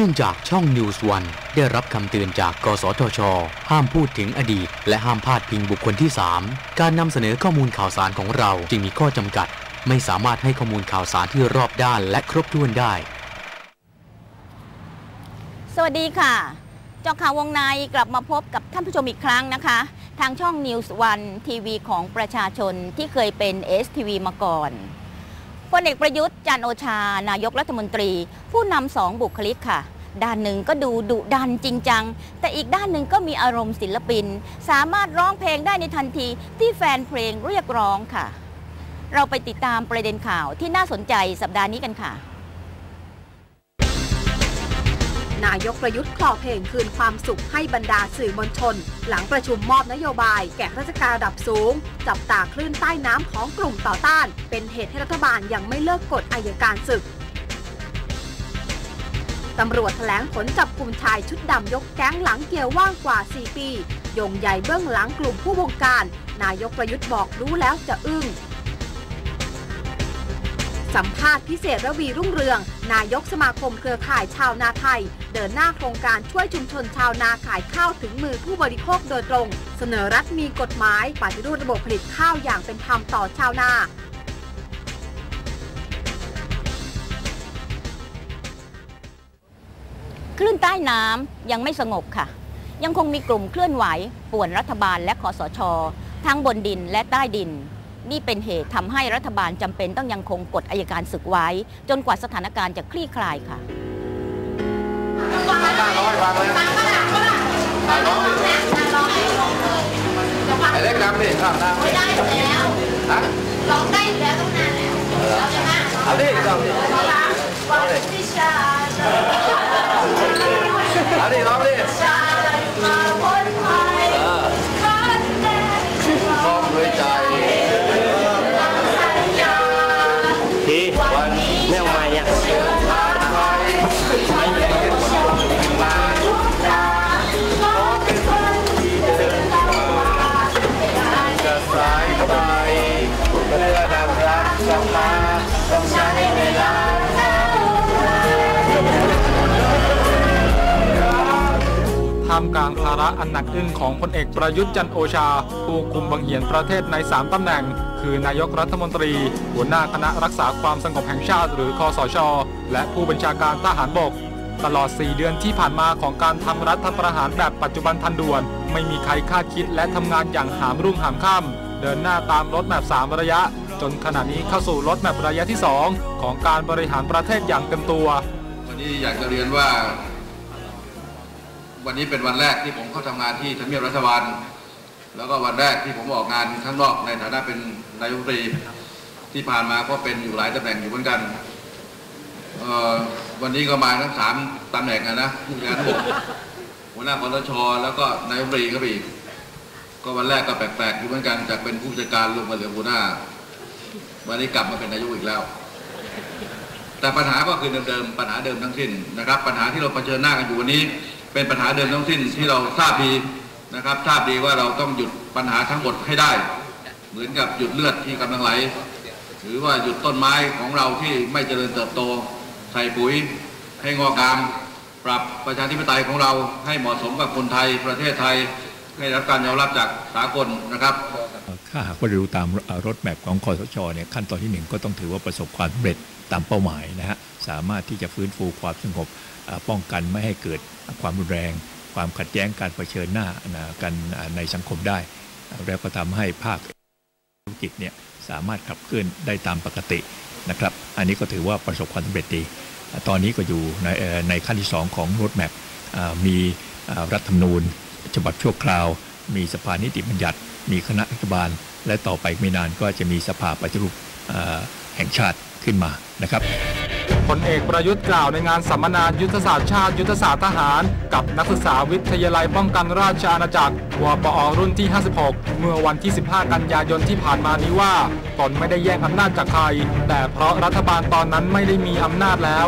นื่องจากช่อง News One ได้รับคำเตือนจากกสทช.ห้ามพูดถึงอดีตและห้ามพาดพิงบุคคลที่ 3 การนำเสนอข้อมูลข่าวสารของเราจึงมีข้อจำกัดไม่สามารถให้ข้อมูลข่าวสารที่รอบด้านและครบถ้วนได้สวัสดีค่ะเจาะข่าววงในกลับมาพบกับท่านผู้ชมอีกครั้งนะคะทางช่อง News One ทีวีของประชาชนที่เคยเป็น STV มาก่อนพลเอกประยุทธ์จันทร์โอชานายกรัฐมนตรีผู้นำ2 บุคลิกค่ะด้านหนึ่งก็ดูดุดันจริงจังแต่อีกด้านหนึ่งก็มีอารมณ์ศิลปินสามารถร้องเพลงได้ในทันทีที่แฟนเพลงเรียกร้องค่ะเราไปติดตามประเด็นข่าวที่น่าสนใจสัปดาห์นี้กันค่ะนายกประยุทธ์คลอเพลงคืนความสุขให้บรรดาสื่อมวลชนหลังประชุมมอบนโยบายแก่ราชการระดับสูงจับตาคลื่นใต้น้ำของกลุ่มต่อต้านเป็นเหตุให้รัฐบาลยังไม่เลิกกฎอัยการศึกตำรวจแถลงผลจับกลุ่มชายชุดดำยกแก๊งหลังเกี่ยวว่างกว่า4 ปีโยงใหญ่เบื้องหลังกลุ่มผู้บงการนายกประยุทธ์บอกรู้แล้วจะอึ้งสัมภาษณ์พิเศษระวีรุ่งเรืองนายกสมาคมเครือข่ายชาวนาไทยเดินหน้าโครงการช่วยชุมชนชาวนาขายข้าวถึงมือผู้บริโภคโดยตรงเสนอรัฐมีกฎหมายปฏิรูประบบผลิตข้าวอย่างเป็นธรรมต่อชาวนาคลื่นใต้น้ำยังไม่สงบค่ะยังคงมีกลุ่มเคลื่อนไหวป่วนรัฐบาลและคสช.ทั้งบนดินและใต้ดินนี่เป็นเหตุทำให้รัฐบาลจำเป็นต้องยังคงกฎอัยการศึกไว้จนกว่าสถานการณ์จะคลี่คลายค่ะไอ้เล็กน้ำดิข้ามน้ำไม่ได้อยู่แล้วฮะร้องได้อยู่แล้วต้องนานแล้วเอาดิเอาดิเอาดิร้องดิร้องด้วยใจทีวันไม่เอาไม่เนี่ยจะสายไปเพื่อนำรักกลับมาต้องใช้เวลาท่ามกลางภาระอันหนักอึ้งของพลเอกประยุทธ์จันทร์โอชาผู้คุมบังเหียนประเทศใน3 ตำแหน่งคือนายกรัฐมนตรีหัวหน้าคณะรักษาความสงบแห่งชาติหรือคสช.และผู้บัญชาการทหารบกตลอด4 เดือนที่ผ่านมาของการทำรัฐประหารแบบปัจจุบันทันด่วนไม่มีใครคาดคิดและทำงานอย่างหามรุ่งหามค่ำเดินหน้าตามรถแมพ3 ระยะจนขณะนี้เข้าสู่รถแมพระยะที่2ของการบริหารประเทศอย่างเต็มตัววันนี้อยากจะเรียนว่าวันนี้เป็นวันแรกที่ผมเข้าทำงานที่ทำเนียบรัฐบาลแล้วก็วันแรกที่ผมออกงานข้างนอกในฐานะเป็นนายกรัฐมนตรีที่ผ่านมาก็เป็นอยู่หลายตำแหน่งอยู่เหมือนกันวันนี้ก็มาทั้ง3 ตำแหน่งนะผู้การบกหัวหน้าคสช.แล้วก็นายกรัฐมนตรีก็อีกก็วันแรกก็แปลกๆอยู่เหมือนกันจากเป็นผู้จัดการลงมาเหลือหัวหน้าวันนี้กลับมาเป็นนายกอีกแล้วแต่ปัญหาก็คือเดิมๆปัญหาเดิมทั้งสิ้นนะครับปัญหาที่เราเผชิญหน้ากันอยู่วันนี้เป็นปัญหาเดิมทั้งสิ้นที่เราทราบดีนะครับทราบดีว่าเราต้องหยุดปัญหาทั้งหมดให้ได้เหมือนกับหยุดเลือดที่กำลังไหลหรือว่าหยุดต้นไม้ของเราที่ไม่เจริญเติบโตใส่ปุ๋ยให้งอกงามปรับประชาธิปไตยของเราให้เหมาะสมกับคนไทยประเทศไทยให้รับการยอมรับจากสากลนะครับถ้าหากว่าดูตามรถแมพของคสช.เนี่ยขั้นตอนที่1ก็ต้องถือว่าประสบความสำเร็จตามเป้าหมายนะฮะสามารถที่จะฟื้นฟูความสงบป้องกันไม่ให้เกิดความรุนแรงความขัดแย้งการเผชิญหน้ากันในสังคมได้แล้วก็ทำให้ภาคธุรกิจเนี่ยสามารถขับเคลื่อนได้ตามปกตินะครับอันนี้ก็ถือว่าประสบความสำเร็จดีตอนนี้ก็อยู่ในขั้นที่2ของรถแมพมีรัฐธรรมนูญฉบับชั่วคราวมีสภานิติบัญญัติมีคณะรัฐบาลและต่อไปไม่นานก็จะมีสภาปฏิรูปแห่งชาติขึ้นมานะครับพลเอกประยุทธ์กล่าวในงานสัมมนายุทธศาสตร์ชาติยุทธศาสตร์ทหารกับนักศึกษาวิทยาลัยป้องกันราชอาณาจักรวปอ.รุ่นที่56เมื่อวันที่15 กันยายนที่ผ่านมานี้ว่าตนไม่ได้แย่งอำนาจจากใครแต่เพราะรัฐบาลตอนนั้นไม่ได้มีอำนาจแล้ว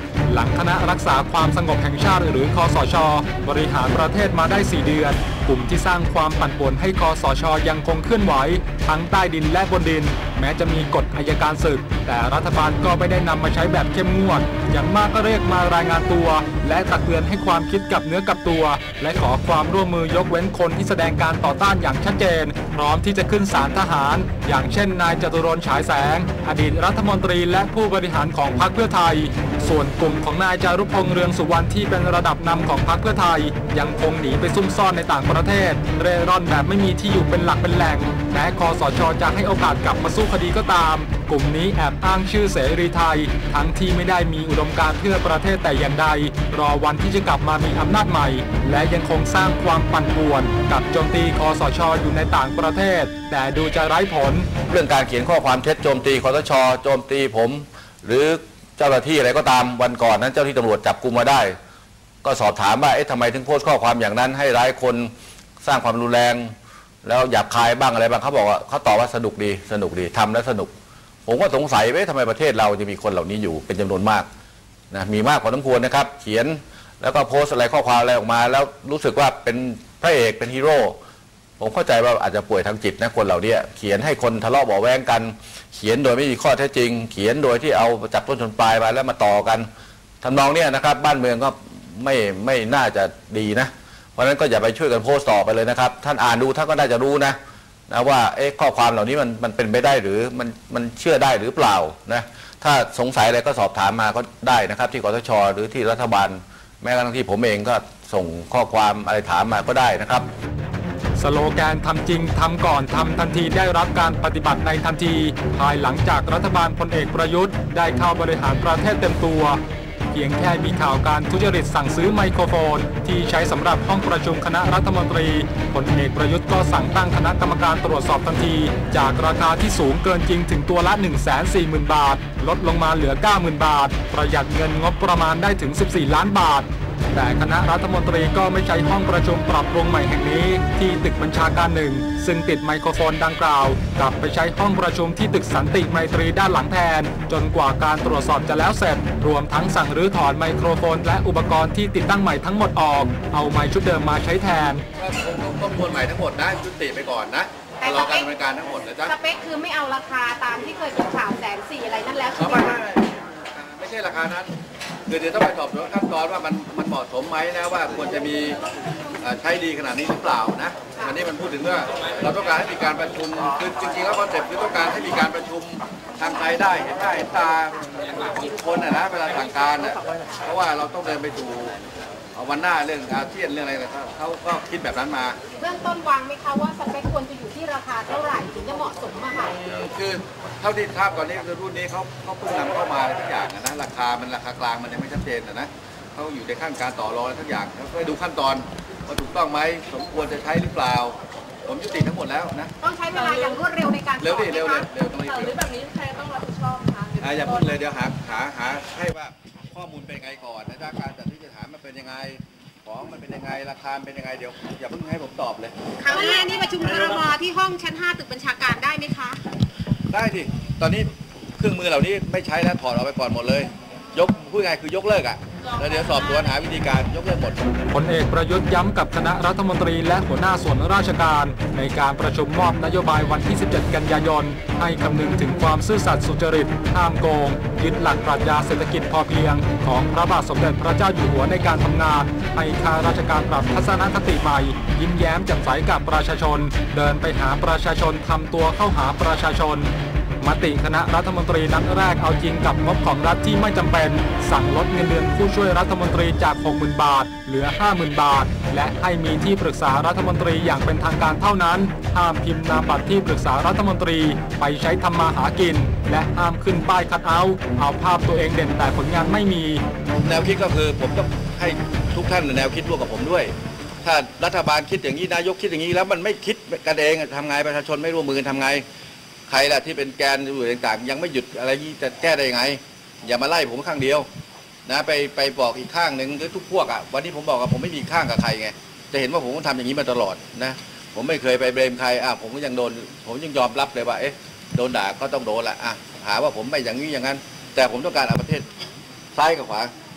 หลังคณะรักษาความสงบแห่งชาติหรือคสช.บริหารประเทศมาได้ 4 เดือนกลุ่มที่สร้างความปั่นป่วนให้คสช.ยังคงเคลื่อนไหวทั้งใต้ดินและบนดินแม้จะมีกฎอัยการศึกแต่รัฐบาลก็ไม่ได้นำมาใช้แบบเข้มงวดอย่างมากก็เรียกมารายงานตัวและตักเตือนให้ความคิดกับเนื้อกับตัวและขอความร่วมมือยกเว้นคนที่แสดงการต่อต้านอย่างชัดเจนพร้อมที่จะขึ้นศาลทหารอย่างเช่นนายจตุรนต์ฉายแสงอดีตรัฐมนตรีและผู้บริหารของพรรคเพื่อไทยส่วนกลุ่มของนายจารุพงษ์เรืองสุวรรณที่เป็นระดับนำของพรรคเพื่อไทยยังคงหนีไปซุ่มซ่อนในต่างประเทศเร่ร่อนแบบไม่มีที่อยู่เป็นหลักเป็นแหล่งแม้คสช.จะให้โอกาสกลับมาสู้คดีก็ตามกลุ่มนี้แอบอ้างชื่อเสรีไทยทั้งที่ไม่ได้มีอุดมการณ์เพื่อประเทศแต่อย่างใดรอวันที่จะกลับมามีอำนาจใหม่และยังคงสร้างความปั่นป่วนกับโจมตีคสช.อยู่ในต่างประเทศแต่ดูจะไร้ผลเรื่องการเขียนข้อความเท็จโจมตีคสช.โจมตีผมหรือเจ้าหน้าที่อะไรก็ตามวันก่อนนั้นเจ้าที่ตำรวจจับกุมมาได้ก็สอบถามว่าทำไมถึงโพสต์ข้อความอย่างนั้นให้ร้ายคนสร้างความรุนแรงแล้วหยาบคายบ้างอะไรบ้างเขาบอกว่าเขาตอบว่าสนุกดีทำแล้วสนุกผมก็สงสัยว่าทำไมประเทศเราจะมีคนเหล่านี้อยู่เป็นจำนวนมากนะมีมากพอสมควรนะครับเขียนแล้วก็โพสต์อะไรข้อความอะไรออกมาแล้วรู้สึกว่าเป็นพระเอกเป็นฮีโร่ผมเข้าใจว่าอาจจะป่วยทางจิตนะคนเหล่านี้เขียนให้คนทะเลาะเบาะแว้งกันเขียนโดยไม่มีข้อเท็จจริงเขียนโดยที่เอาจับต้นชนปลายมาแล้วมาต่อกันทำนองเนี้ยนะครับบ้านเมืองก็ไม่น่าจะดีนะเพราะฉะนั้นก็อย่าไปช่วยกันโพสต์ต่อไปเลยนะครับท่านอ่านดูท่านก็น่าจะรู้นะว่าข้อความเหล่านี้มันเป็นไปได้หรือมันเชื่อได้หรือเปล่านะถ้าสงสัยอะไรก็สอบถามมาก็ได้นะครับที่กสช.หรือที่รัฐบาลแม้กระทั่งที่ผมเองก็ส่งข้อความอะไรถามมาก็ได้นะครับสโลแกนทำจริงทำก่อนทำทันทีได้รับการปฏิบัติในทันทีภายหลังจากรัฐบาลพลเอกประยุทธ์ได้เข้าบริหารประเทศเต็มตัวเพียงแค่มีข่าวการทุจริตสั่งซื้อไมโครโฟนที่ใช้สำหรับห้องประชุมคณะรัฐมนตรีพลเอกประยุทธ์ก็สั่งตั้งคณะกรรมการตรวจสอบทันทีจากราคาที่สูงเกินจริงถึงตัวละ 140,000 บาทลดลงมาเหลือ 90,000 บาทประหยัดเงินงบประมาณได้ถึง 14 ล้านบาทแต่คณะรัฐมนตรีก็ไม่ใช้ห้องประชุมปรับปรุงใหม่แห่งนี้ที่ตึกบัญชาการ1ซึ่งติดไมโครโฟนดังกล่าวกลับไปใช้ห้องประชุมที่ตึกสันติไมตรีด้านหลังแทนจนกว่าการตรวจสอบจะแล้วเสร็จรวมทั้งสั่งรื้อถอนไมโครโฟนและอุปกรณ์ที่ติดตั้งใหม่ทั้งหมดออกเอาไมค์ชุดเดิมมาใช้แทนต้องควรใหม่ทั้งหมดนะยุติไปก่อนนะรอการดำเนินการทั้งหมดนะจ๊ะสเปคคือไม่เอาราคาตามที่เคยเป็นข่าว140,000อะไรนั่นแล้วใช่ไหมไม่ใช่ราคานั้นเดี๋ยวต้องไปสอบสวนขั้นตอนว่ามันเหมาะสมไหมนะว่าควรจะมีใช้ดีขนาดนี้หรือเปล่านะอันนี้มันพูดถึงว่าเราต้องการให้มีการประชุมคือจริงๆแล้วคอนเซ็ปต์คือต้องการให้มีการประชุมทางไกลได้เห็นหน้าเห็นตาคนนะเวลาสั่งการเพราะว่าเราต้องเดินไปสู่วันหน้าเรื่องอาเซียนเรื่องอะไรเขาก็คิดแบบนั้นมาเบื้องต้นวางไหมคะว่าสเปคควรจะอยู่ที่ราคาเท่าไหร่ถึงจะเหมาะสมอะค่ะคือเท่าที่ทราบก่อนนี้คือรุ่นนี้เขาเพิ่งนำเข้ามาทุกอย่างนะราคามันราคากลางมันยังไม่ชัดเจนนะเขาอยู่ในขั้นการต่อรองทุกอย่างเขาไปดูขั้นตอนว่าถูกต้องไหมสมควรจะใช้หรือเปล่าผมยุติทั้งหมดแล้วนะต้องใช้เวลาอย่างรวดเร็วในการเร็วดิเร็วต้องรีบหรือแบบนี้ใครต้องรับผิดชอบคะอย่าพูดเลยเดี๋ยวหาให้ว่าข้อมูลเป็นยังไงก่อนนะการจัดที่จะถามมันเป็นยังไงของมันเป็นยังไงราคาเป็นยังไงเดี๋ยวอย่าเพิ่งให้ผมตอบเลยครั้งแรกนี่ประชุมครม.ที่ห้องชั้น5ตึกบัญชาการได้ไหมคะได้สิตอนนี้เครื่องมือเหล่านี้ไม่ใช้แล้วถอดออกไปก่อนหมดเลยยกพูดง่ายคือยกเลิกแล้วเดี๋ยวสอบสวนหาวิธีการยกเลิกหมดพลเอกประยุทธ์ย้ำกับคณะรัฐมนตรีและหัวหน้าส่วนราชการในการประชุมมอบนโยบายวันที่ 17 กันยายนให้คำนึงถึงความซื่อสัตย์สุจริตห้ามโกงยึดหลักปรัชญาเศรษฐกิจพอเพียงของพระบาทสมเด็จพระเจ้าอยู่หัวในการทำงานให้ข้าราชการปรับทัศนคติใหม่ยิ้มแย้มแจ่มใสกับประชาชนเดินไปหาประชาชนทำตัวเข้าหาประชาชนมติคณะรัฐมนตรีนัดแรกเอาจริงกับงบของรัฐที่ไม่จำเป็นสั่งลดเงินเดือนผู้ช่วยรัฐมนตรีจาก 60,000 บาทเหลือ 50,000 บาทและให้มีที่ปรึกษารัฐมนตรีอย่างเป็นทางการเท่านั้นห้ามพิมพ์นามบัตรที่ปรึกษารัฐมนตรีไปใช้ทำมาหากินและห้ามขึ้นป้ายคัทเอาท์เอาภาพตัวเองเด่นแต่ผลงานไม่มีแนวคิดก็คือผมต้องให้ทุกท่านแนวคิดร่วมกับผมด้วยถ้ารัฐบาลคิดอย่างนี้นายกคิดอย่างนี้แล้วมันไม่คิดกันเองทำไงประชาชนไม่ร่วมมือกันทำไงใครล่ะที่เป็นแกนอยู่ต่างๆยังไม่หยุดอะไรนี้จะแก้ได้ยังไงอย่ามาไล่ผมข้างเดียวนะไปบอกอีกข้างหนึ่งหรือทุกพวกวันนี้ผมบอกว่าผมไม่มีข้างกับใครไงจะเห็นว่าผมทำอย่างนี้มาตลอดนะผมไม่เคยไปเบรมใครผมก็ยังโดนผมยังยอมรับเลยว่าโดนด่าก็ต้องโดนละหาว่าผมไม่อย่างนี้อย่างนั้นแต่ผมต้องการเอาประเทศซ้ายกับขวา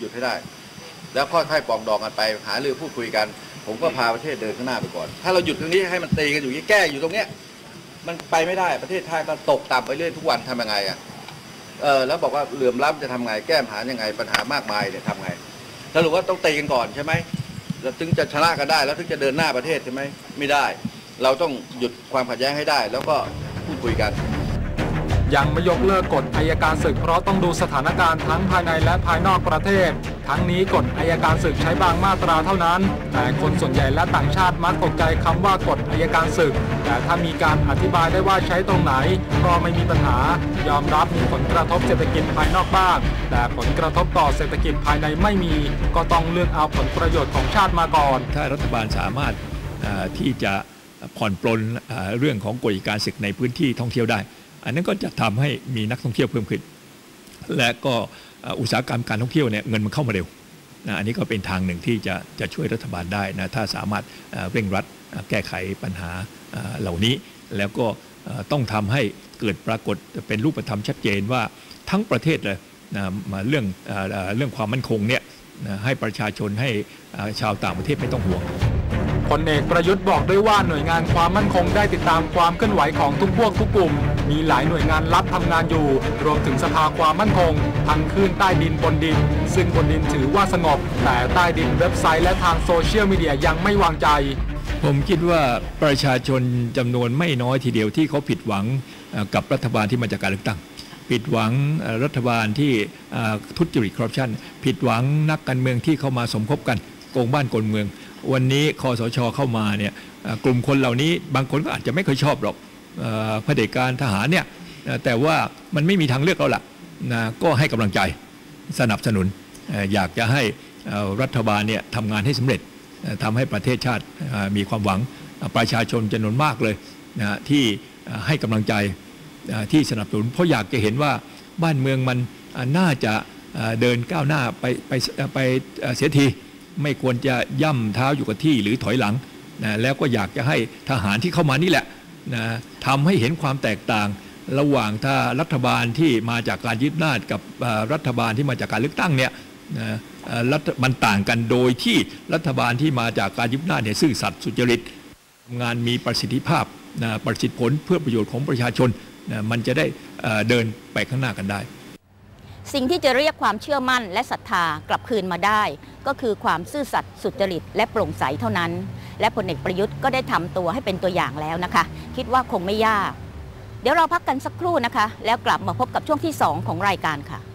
หยุดให้ได้แล้วค่อยๆปรองดองกันไปหารือพูดคุยกันผมก็พาประเทศเดินข้างหน้าไปก่อนถ้าเราหยุดตรงนี้ให้มันตีกันอยู่แก้อยู่ตรงเนี้ยมันไปไม่ได้ประเทศไทยก็ตกต่ำไปเรื่อยทุกวันทำยังไงแล้วบอกว่าเหลื่อมล้ำจะทำไงแก้ปัญหายังไงปัญหามากมายเนี่ยทำไงสรุปว่าต้องตีกันก่อนใช่ไหมแล้วถึงจะชนะกันได้แล้วถึงจะเดินหน้าประเทศใช่ไหมไม่ได้เราต้องหยุดความขัดแย้งให้ได้แล้วก็พูดคุยกันยังไม่ยกเลิกกฎอัยการศึกเพราะต้องดูสถานการณ์ทั้งภายในและภายนอกประเทศทั้งนี้กฎอัยการศึกใช้บางมาตราเท่านั้นแต่คนส่วนใหญ่และต่างชาติมักตกใจคำว่ากฎอัยการศึกแต่ถ้ามีการอธิบายได้ว่าใช้ตรงไหนก็ไม่มีปัญหายอมรับมีผลกระทบเศรษฐกิจภายนอกบ้างแต่ผลกระทบต่อเศรษฐกิจภายในไม่มีก็ต้องเลือกเอาผลประโยชน์ของชาติมาก่อนถ้ารัฐบาลสามารถที่จะผ่อนปลนเรื่องของกฎอัยการศึกในพื้นที่ท่องเที่ยวได้อันนั้นก็จะทำให้มีนักท่องเที่ยวเพิ่มขึ้นและก็อุตสาหกรรมการท่องเที่ยวเนี่ยเงินมันเข้ามาเร็วนะอันนี้ก็เป็นทางหนึ่งที่จะช่วยรัฐบาลได้นะถ้าสามารถเร่งรัดแก้ไขปัญหาเหล่านี้แล้วก็ต้องทำให้เกิดปรากฏเป็นรูปธรรมชัดเจนว่าทั้งประเทศเลยนะมาเรื่องความมั่นคงเนี่ยนะให้ประชาชนให้ชาวต่างประเทศไม่ต้องห่วงพลเอกประยุทธ์บอกด้วยว่าหน่วยงานความมั่นคงได้ติดตามความเคลื่อนไหวของทุกพวกทุกกลุ่มมีหลายหน่วยงานลับทำงานอยู่รวมถึงสภาความมั่นคงทั้งคลื่นใต้ดินบนดินซึ่งบนดินถือว่าสงบแต่ใต้ดินเว็บไซต์และทางโซเชียลมีเดียยังไม่วางใจผมคิดว่าประชาชนจำนวนไม่น้อยทีเดียวที่เขาผิดหวังกับรัฐบาลที่มาจากการเลือกตั้งผิดหวังรัฐบาลที่ทุจริตคอร์รัปชันผิดหวังนักการเมืองที่เข้ามาสมคบกันโกงบ้านโกงเมืองวันนี้คสช.เข้ามาเนี่ยกลุ่มคนเหล่านี้บางคนก็อาจจะไม่เคยชอบหรอกเผด็จการทหารเนี่ยแต่ว่ามันไม่มีทางเลือกแล้วล่ะนะก็ให้กำลังใจสนับสนุนอยากจะให้รัฐบาลเนี่ยทำงานให้สำเร็จทำให้ประเทศชาติมีความหวังประชาชนจำนวนมากเลยนะที่ให้กำลังใจที่สนับสนุนเพราะอยากจะเห็นว่าบ้านเมืองมันน่าจะเดินก้าวหน้าไปเสียทีไม่ควรจะย่ำเท้าอยู่กับที่หรือถอยหลังนะแล้วก็อยากจะให้ทหารที่เข้ามานี่แหละนะทำให้เห็นความแตกต่างระหว่างถ้ารัฐบาลที่มาจากการยึดอำนาจกับรัฐบาลที่มาจากการเลือกตั้งเนี่ยนะมันต่างกันโดยที่รัฐบาลที่มาจากการยึดอำนาจเนี่ยซื่อสัตย์สุจริตทำงานมีประสิทธิภาพนะประสิทธิผลเพื่อประโยชน์ของประชาชนนะมันจะได้เดินไปข้างหน้ากันได้สิ่งที่จะเรียกความเชื่อมั่นและศรัทธากลับคืนมาได้ก็คือความซื่อสัตย์สุจริตและโปร่งใสเท่านั้นและพลเอกประยุทธ์ก็ได้ทำตัวให้เป็นตัวอย่างแล้วนะคะคิดว่าคงไม่ยากเดี๋ยวเราพักกันสักครู่นะคะแล้วกลับมาพบกับช่วงที่2ของรายการค่ะ